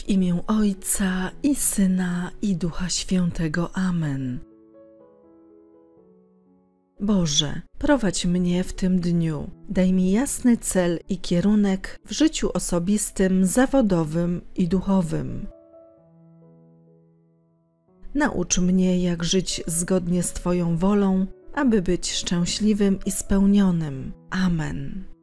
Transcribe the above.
imię Ojca i Syna i Ducha Świętego. Amen. Boże, prowadź mnie w tym dniu. Daj mi jasny cel i kierunek w życiu osobistym, zawodowym i duchowym. Naucz mnie, jak żyć zgodnie z Twoją wolą, aby być szczęśliwym i spełnionym. Amen.